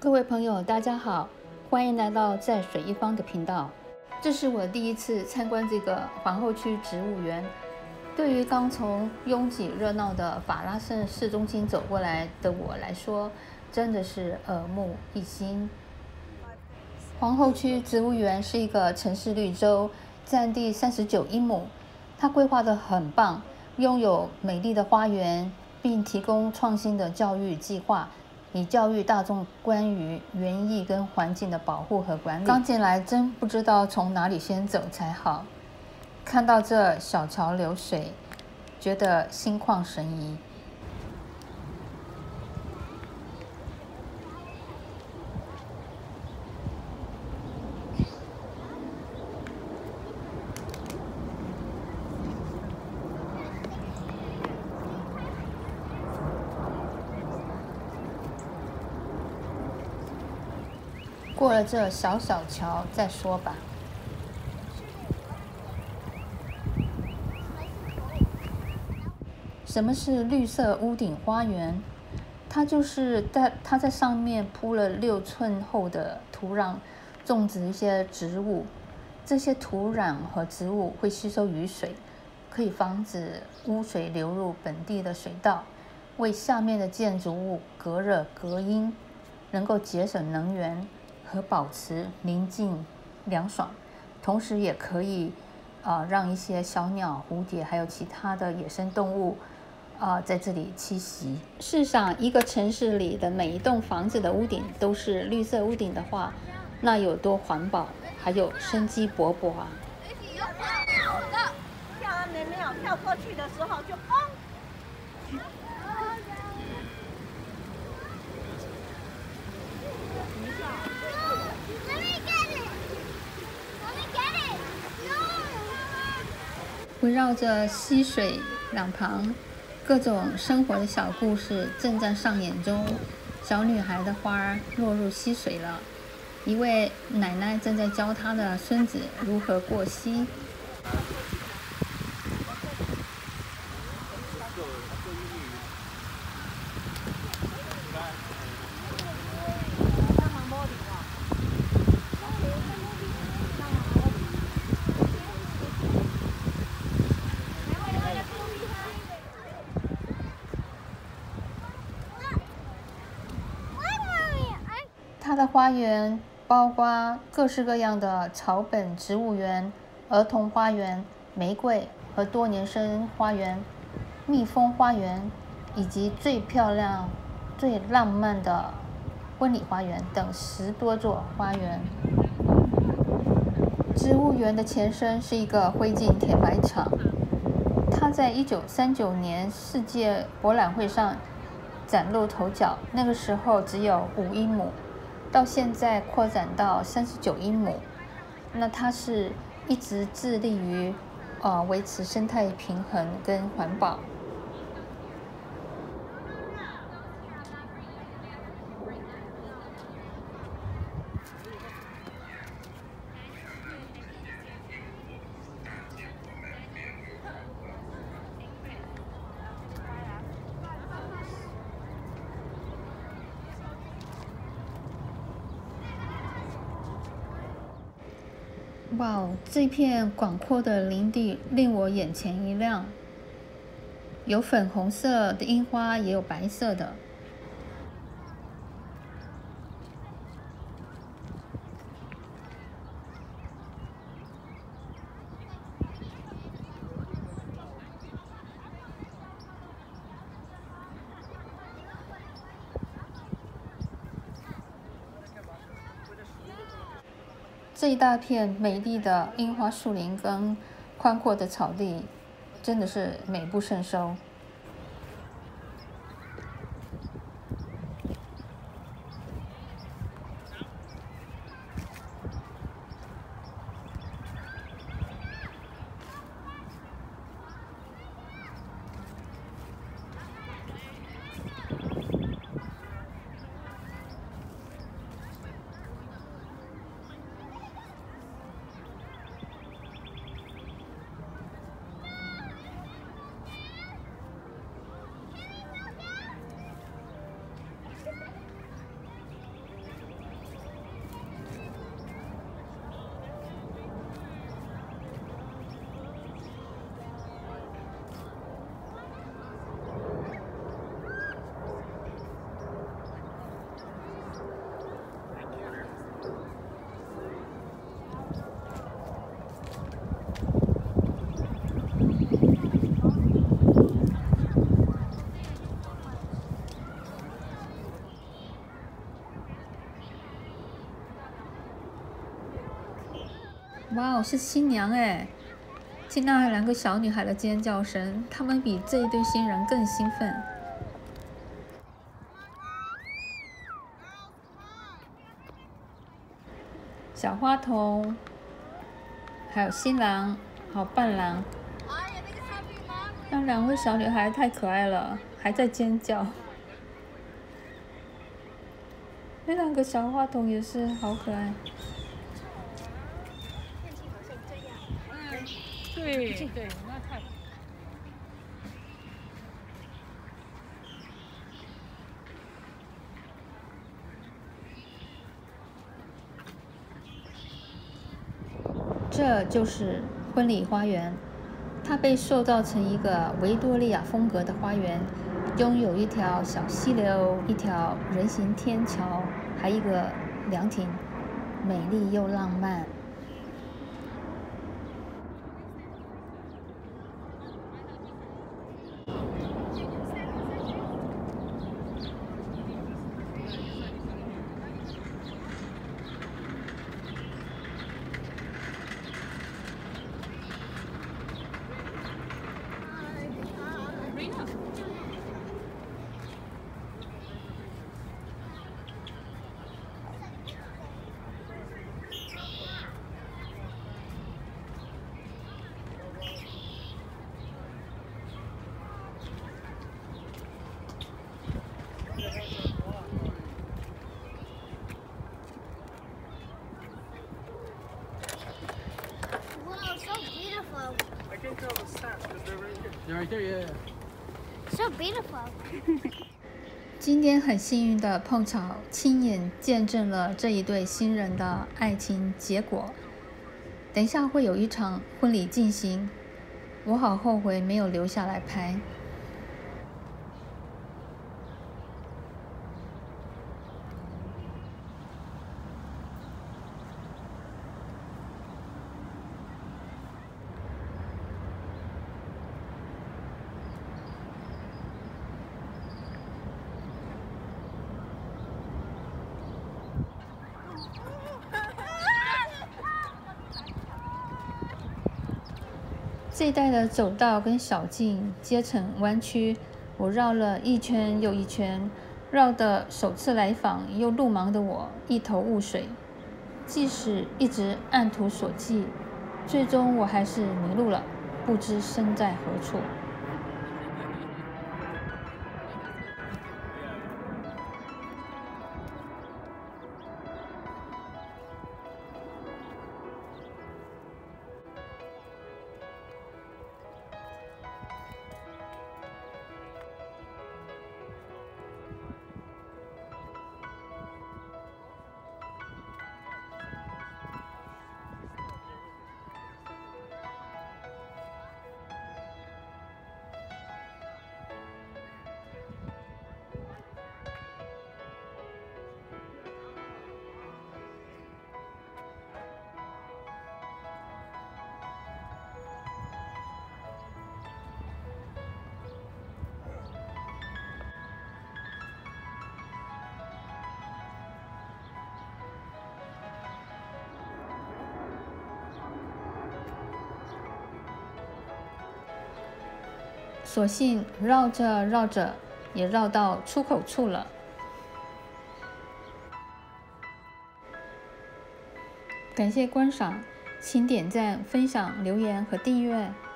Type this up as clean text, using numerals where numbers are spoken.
各位朋友，大家好，欢迎来到在水一方的频道。这是我第一次参观这个皇后区植物园。对于刚从拥挤热闹的法拉盛市中心走过来的我来说，真的是耳目一新。皇后区植物园是一个城市绿洲，占地39英亩，它规划得很棒，拥有美丽的花园，并提供创新的教育计划，以教育大众关于园艺跟环境的保护和管理。刚进来真不知道从哪里先走才好，看到这小桥流水，觉得心旷神怡。过了这小桥再说吧。什么是绿色屋顶花园？它就是它在上面铺了6寸厚的土壤，种植一些植物。这些土壤和植物会吸收雨水，可以防止污水流入本地的水道，为下面的建筑物隔热隔音，能够节省能源和保持宁静凉爽，同时也可以让一些小鸟、蝴蝶还有其他的野生动物在这里栖息。试想，一个城市里的每一栋房子的屋顶都是绿色屋顶的话，那有多环保，还有生机勃勃啊！ 跳还没有跳过去的时候就砰！ 围绕着溪水两旁，各种生活的小故事正在上演中。小女孩的花落入溪水了，一位奶奶正在教她的孙子如何过溪。它的花园包括各式各样的草本植物园、儿童花园、玫瑰和多年生花园、蜜蜂花园，以及最漂亮、最浪漫的婚礼花园等10多座花园。植物园的前身是一个灰烬填埋场，它在1939年世界博览会上崭露头角，那个时候只有5英亩。到现在扩展到39英亩，那它是一直致力于维持生态平衡跟环保。哇哦，这片广阔的林地令我眼前一亮，有粉红色的樱花，也有白色的。这一大片美丽的樱花树林跟宽阔的草地，真的是美不胜收。 哇哦，是新娘哎！听到2个小女孩的尖叫声，她们比这一对新人更兴奋。小花童，还有新郎，还有伴郎。那2位小女孩太可爱了，还在尖叫。那2个小花童也是好可爱。 对，那太。 这就是婚礼花园，它被塑造成一个维多利亚风格的花园，拥有一条小溪流、一条人行天桥，还一个凉亭，美丽又浪漫。 You're right there, yeah. So beautiful. 今天很幸运的碰巧亲眼见证了这一对新人的爱情结果。等一下会有一场婚礼进行，我好后悔没有留下来拍。这一带的走道跟小径皆成弯曲，我绕了一圈又一圈，绕得首次来访又路盲的我一头雾水。即使一直按图索骥，最终我还是迷路了，不知身在何处。所幸绕着绕着，也绕到出口处了。感谢观赏，请点赞、分享、留言和订阅。